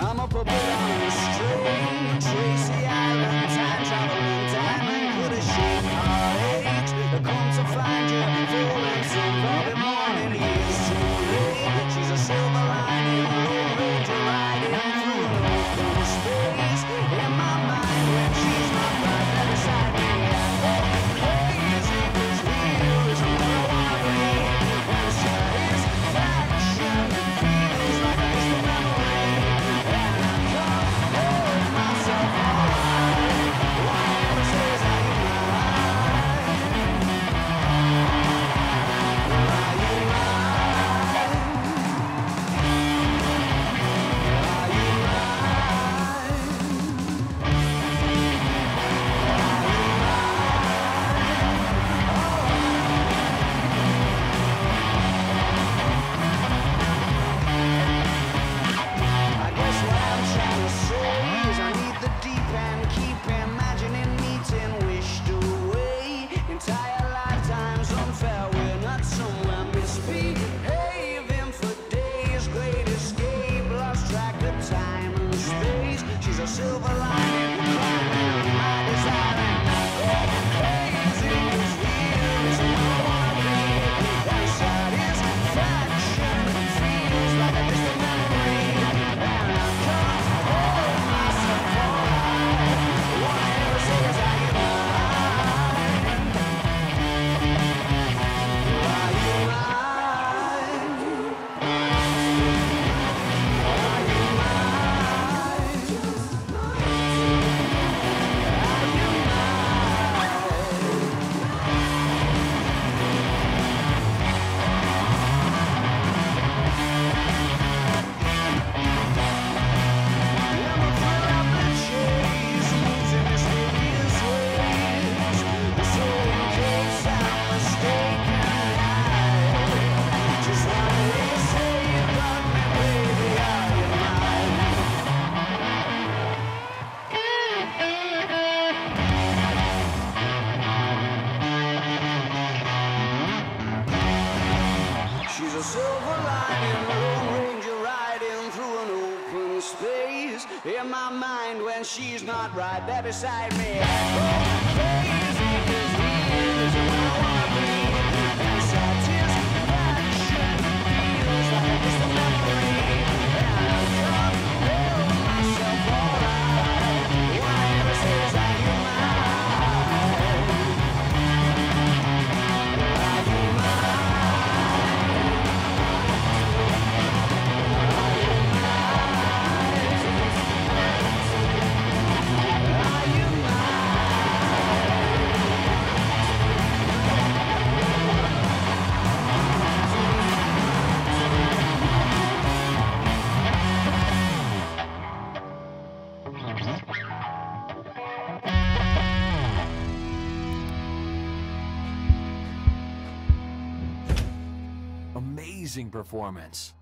I'm up a bit on a string, Tracy Island, time traveling diamond, could a shape heartache. I come to find you, falling some every morning, years too late. She's a silver lining, Lone Ranger riding through an open space. In my mind, when she's not right there beside me, I go crazy, 'cause here is where I wanna be. And satisfaction feels like a distant memory. And I can't hold myself alive. Whatever says I am I guess what I'm trying to say is I need the deep end, keep imagining meeting wished away. Entire lifetimes unfair, we're not somewhere misbehaving for days. Great escape, lost track of time and space. She's a silver lining, climbing my desire, and I go crazy, 'cause here is where I wanna be. And satisfaction feels like a distant memory. And I can't hold myself alive. Whatever says I am mine. Are you mine? Are you mine? Are you She's a silver lining, Lone Ranger riding through an open space. In my mind, when she's not right there beside me, I go crazy, 'cause here's where I wanna be. And satisfaction feels like a distant memory. And I can't hold myself alive. Whatever says I am mine. Are you mine? Amazing performance.